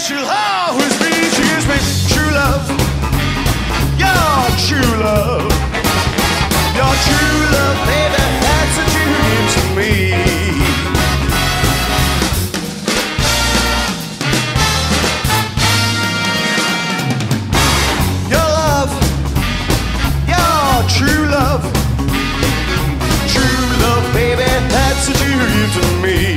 she'll always be. She gives me true love, your true love, your true love, baby. That's what you give to me. Your love, your true love, true love, baby. That's what you give to me.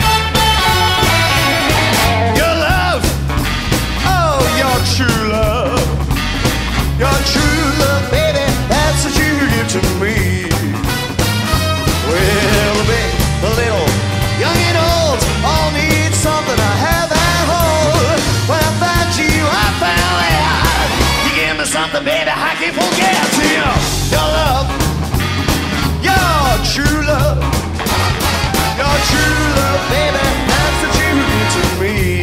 True love, your true love, baby, that's what you give to me. Well, the big, the little, young and old, all need something to have and hold. When I found you, I found out. You give me something, baby, I can't forget you. Your love, your true love, your true love, baby, that's what you give to me.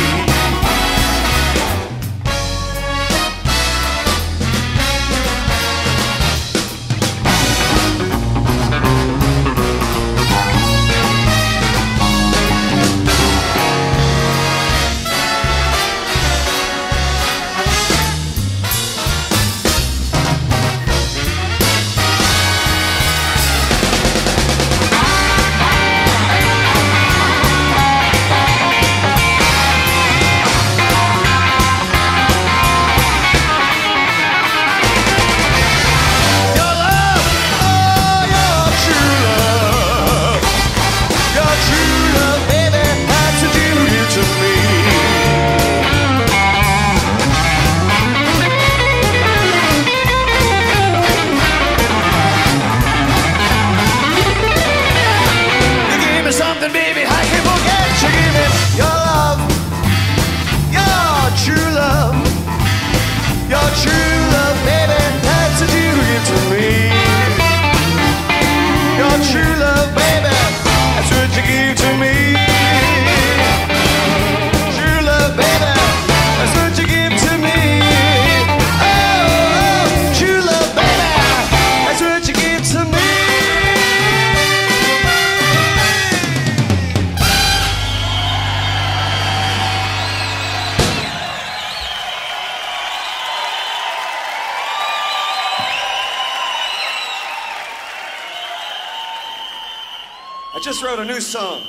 I just wrote a new song.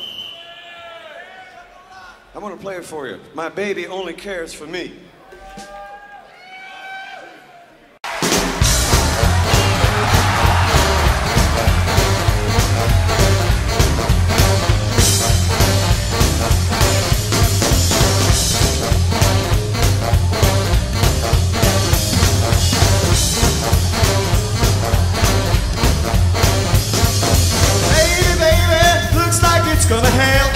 I want to play it for you. My baby only cares for me. Gonna help.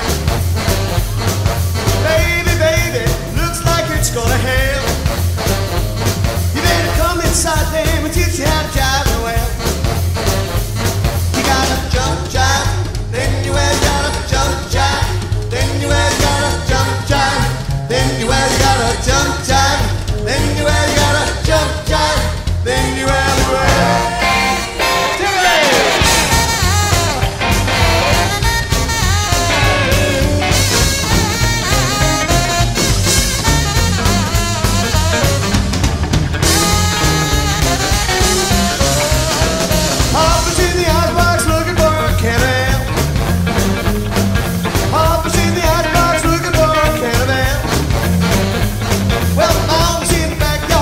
Baby, baby, looks like it's gonna help. You better come inside them and teach you how to jive well. You gotta jump jive, then you well gotta jump jive, then you well gotta jump jive, then you well gotta jump jive, then you well gotta jump jive, then you well. Well, Mama's in the backyard.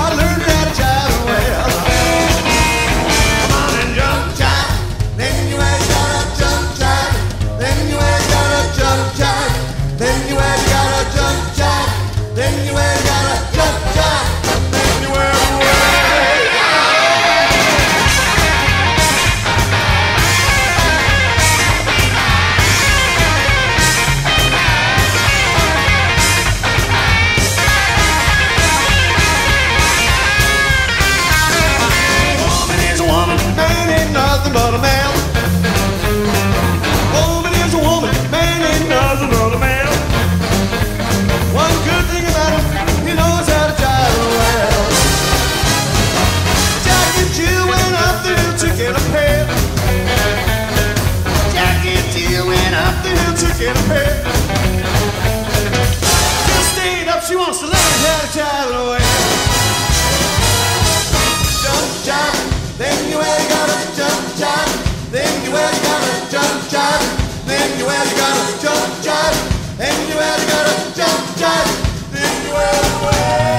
But she wants to learn how to jive it away. Jump, jive, then you really gotta jump, jive. Then you really gotta jump, jive. Then you really gotta jump, jive. Then you really gotta jump, jive. Then you really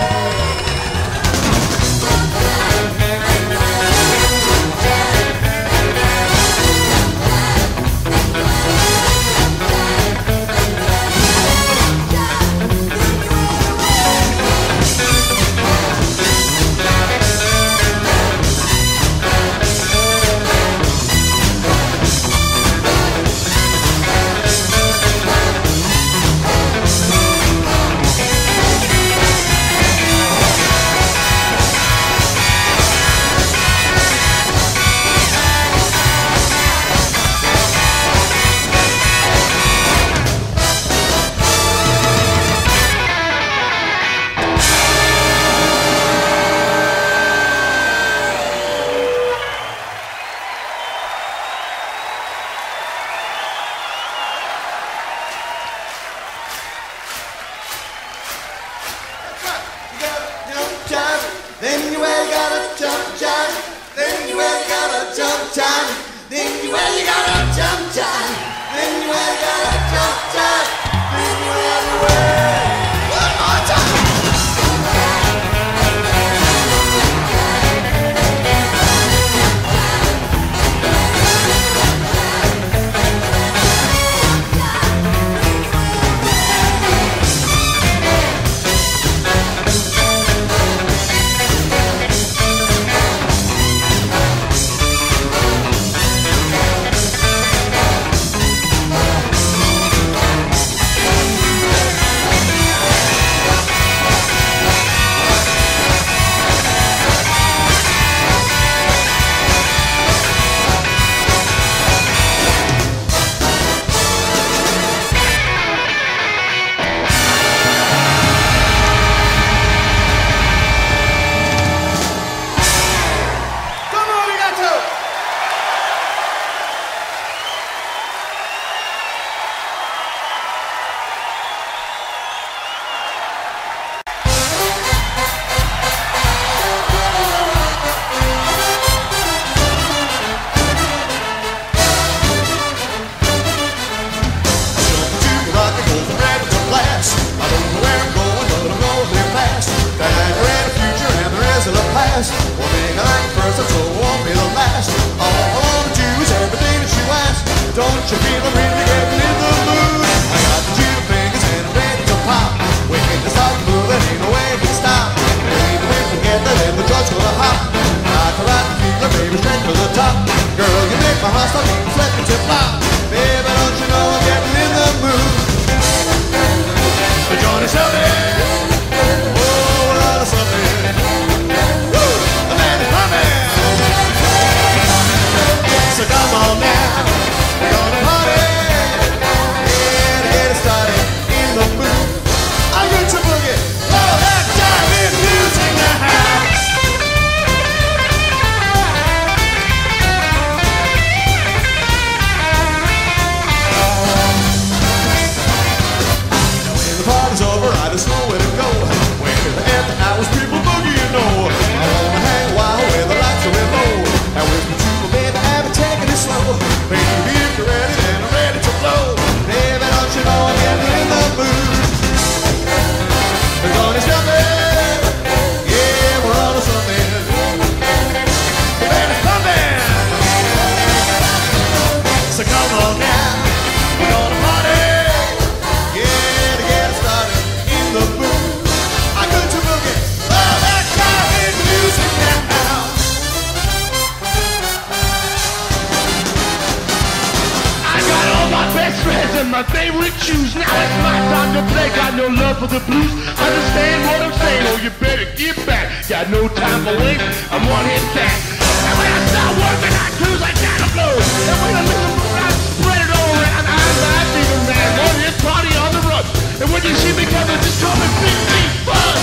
my favorite shoes. Now it's my time to play. Got no love for the blues. Understand what I'm saying? Oh, you better get back. Got no time for waste. I'm one hit cat. And when I start working, I cruise like that of blow. And when I listen to I spread it all around. I'm not even man. One hit party on the run. And when you see me coming, just call me Big Big Fun.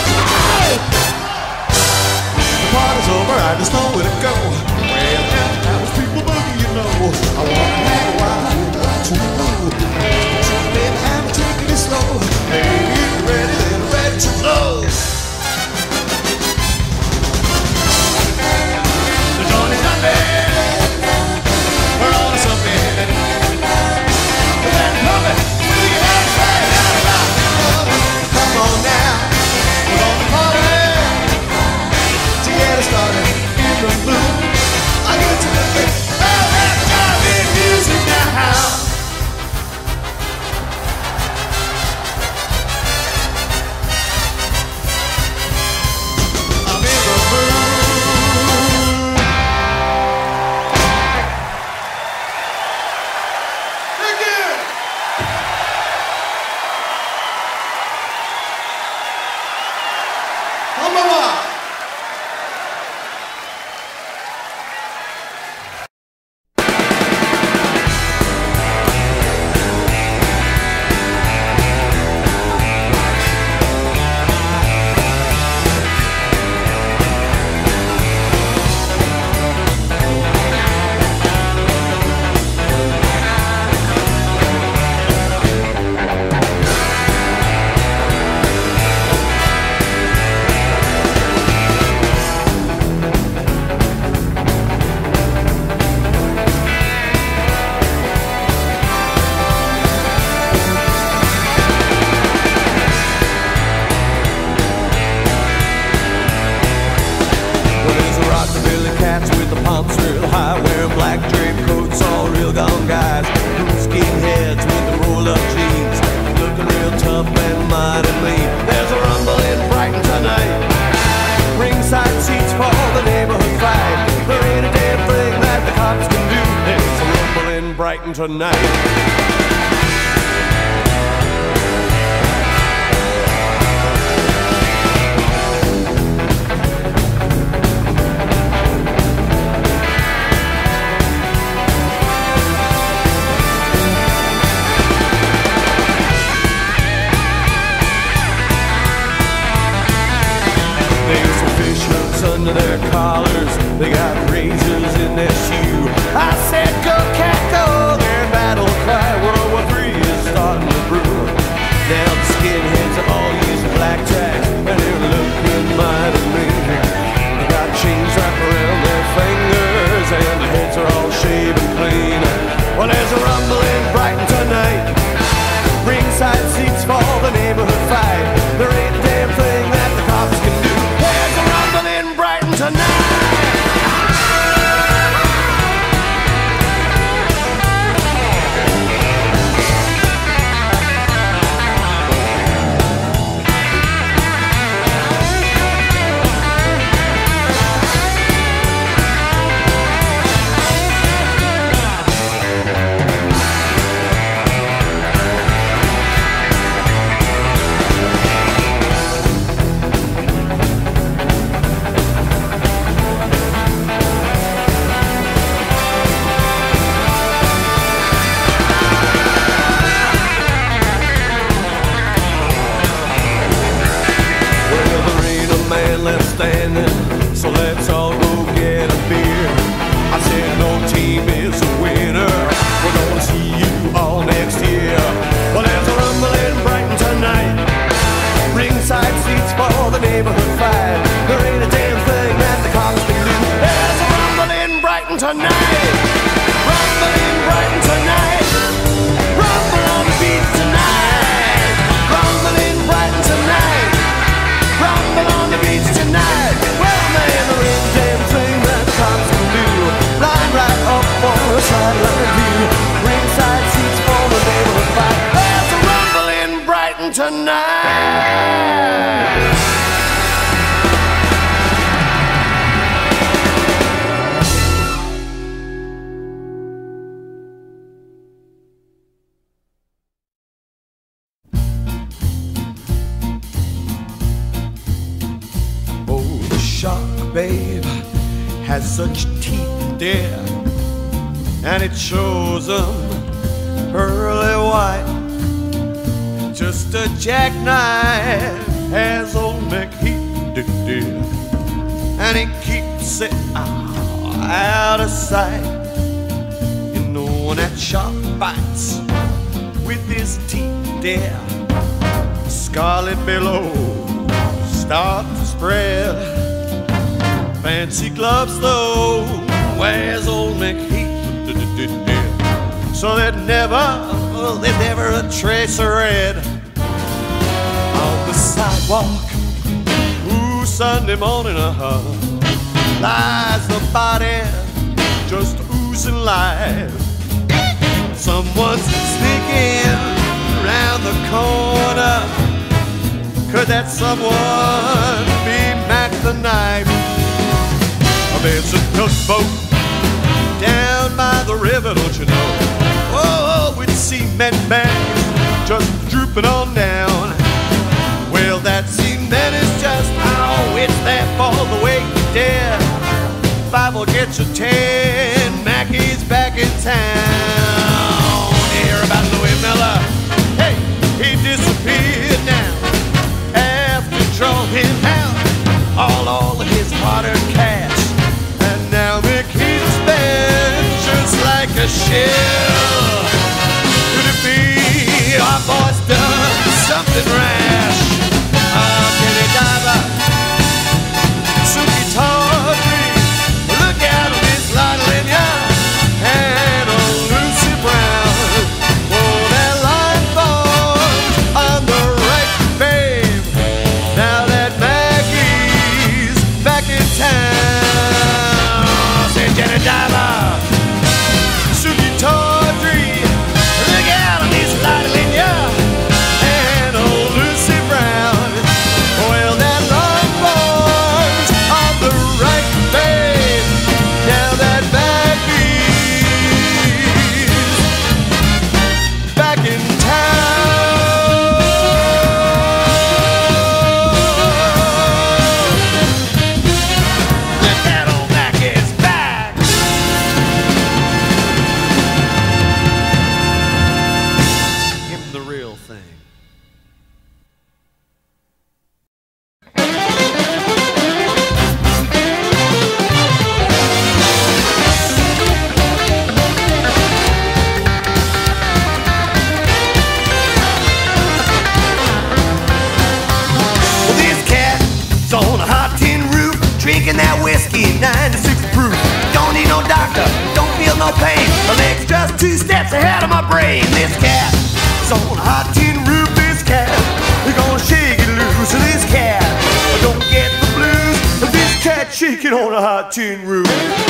Oh! The party's over. I just know where to go. Well, now there's people boogie, you know. I wanna hang a while. To move. Baby, I'm taking it slow. Hey, you ready? Then ready. Number one. With the pumps real high, wearing black drape coats, all real gone guys. Skinheads with the roll-up jeans, looking real tough and mighty mean. There's a rumble in Brighton tonight. Ringside seats for the neighborhood fight. There ain't a damn thing that the cops can do. There's a rumble in Brighton tonight. Under their collars, they got razors in their shoe. I said, go cat go, their battle cry, World War III is starting to brew. Now the skinheads have all used black tracks, and they're looking mighty mean. They got chains wrapped around their fingers, and their heads are all shaven clean. Well, there's a rumble in Brighton tonight. Ringside seats for the neighborhood fight. There ain't a damn thing that the cops can do. There's a rumble in Brighton tonight. Standing, so let's all go get a beer. I said no team is a winner. We're gonna see you all next year. Well, there's a rumble in Brighton tonight. Ringside seats for the neighborhood fight. There ain't a damn thing that the cops can do. There's a rumble in Brighton tonight. Rumble in Brighton tonight. Rumble on the beat tonight. Rumble in Brighton tonight. Rumble on the beach tonight. Well, man, there ain't a damn thing that the cops can do. Line right up for a sideline view. Ringside seats for the neighborhood fight. There's a rumble in Brighton tonight. Shark, babe, has such teeth, dear, and it shows them pearly white. Just a jackknife has old McHeath, dear, and he keeps it out of sight. You know when that shark bites with his teeth, dear, scarlet billows start to spread. Fancy gloves though wears old McHeath, so there's never a trace of red on the sidewalk. Ooh, Sunday morning, lies the body just oozing life. Someone's sneaking around the corner. Could that someone be Mac the Knife? There's a tugboat down by the river, don't you know? Oh, with cement bags just drooping on down. Well, that cement is just, oh, get your tan. Mackey's back in town. You hear about Louis Miller? Hey, he disappeared now after drawing out all of his water cash. And now Mickey's spent just like a shell. Could it be our boy's done something rash? Kenny Diver, Suki Tawdry, look out on Miss Lottie Young and old Lucy Brown. Oh, that line falls on the right, babe. Now that Maggie's back in town. Say Kenny Diver, Suki Tawdry, look out on Miss Lottie Young and old Lucy Brown. Well, that long falls on the right, babe. Now that Maggie's back in town. That old Maggie's back. Give him the real thing. Well, this cat's on a hot tin roof, drinking that whiskey, 96 proof. Don't need no doctor, don't feel no pain. My leg's just 2 steps ahead of my brain. This cat is on a hot tin roof. This cat is gonna shake it loose. This cat don't get the blues. This cat shaking on a hot tin roof.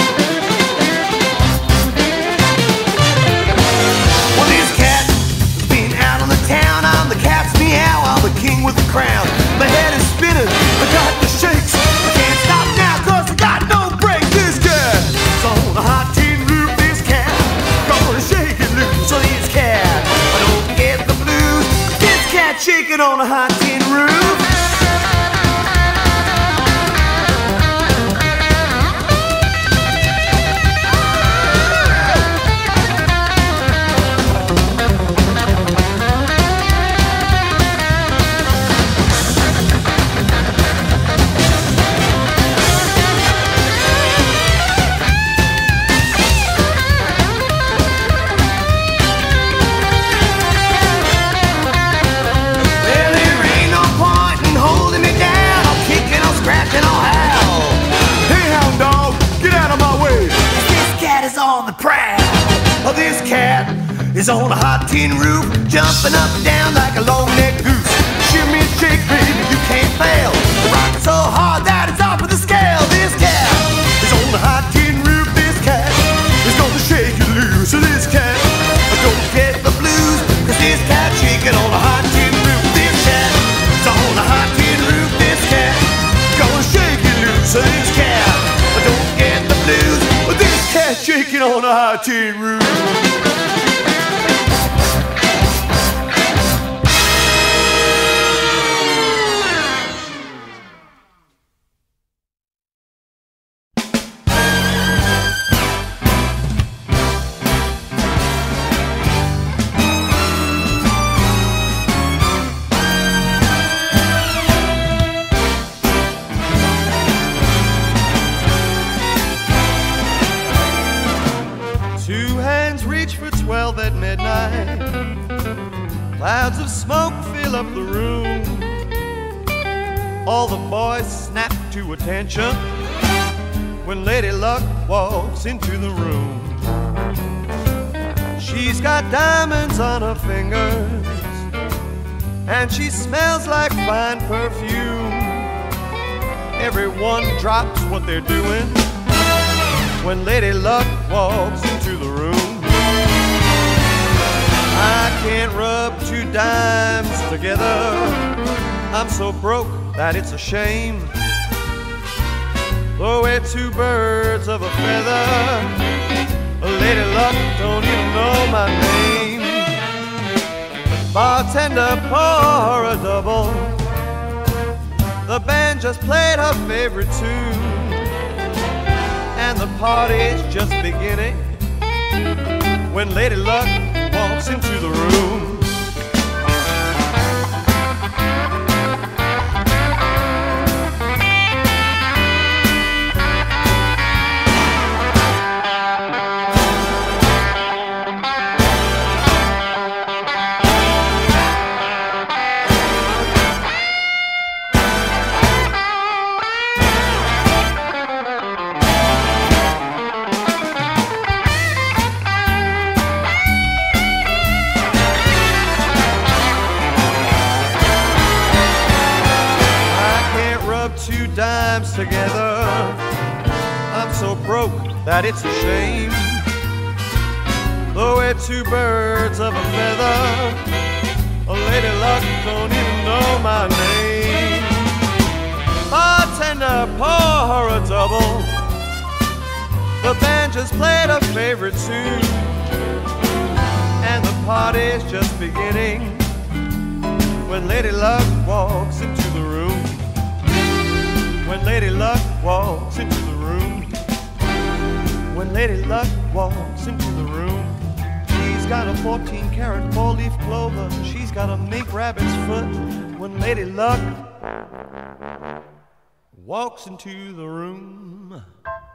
Well, this cat has been out on the town. I'm the cat's meow, I'm the king with the crown. My head is spinning, I got the shakes. I can't stop now cause I got no brakes. This cat is on a hot tin roof. This cat gonna shake it loose. So this cat, I don't get the blues. This cat shaking on a hot tin roof. Well, there ain't no point in holding me down. I'm kicking, I'm scratching, I'll howl. Hey, hound dog, get out of my way. This cat is on the prowl. Oh, this cat is on a hot tin roof, jumping up and down like a long-necked goose. Shimmy and shake, baby, you can't fail. Rocking so hard that it's off of the scale. This cat is on a hot tin roof. This cat is gonna shake you loose. So this cat don't get the blues, cause this cat shaking on a hot tin roof. This cat is on a hot tin roof. This cat gonna shake you loose. So this cat don't get the blues, but this cat shaking on a hot tin roof. Two hands reach for 12 at midnight. Clouds of smoke fill up the room. All the boys snap to attention when Lady Luck walks into the room. She's got diamonds on her fingers and she smells like fine perfume. Everyone drops what they're doing when Lady Luck walks into the room. I can't rub 2 dimes together. I'm so broke that it's a shame. Though we're 2 birds of a feather, Lady Luck don't even know my name. Bartender, pour a double. The band just played her favorite tune, and the party's just beginning when Lady Luck walks into the room. Two dimes together, I'm so broke that it's a shame. Though we're two birds of a feather, Lady Luck don't even know my name. Bartender, pour her a double. The band just played a favorite tune, and the party's just beginning when Lady Luck walks into the room. When Lady Luck walks into the room. When Lady Luck walks into the room. She's got a 14-karat four-leaf clover. She's got a mink rabbit's foot. When Lady Luck walks into the room.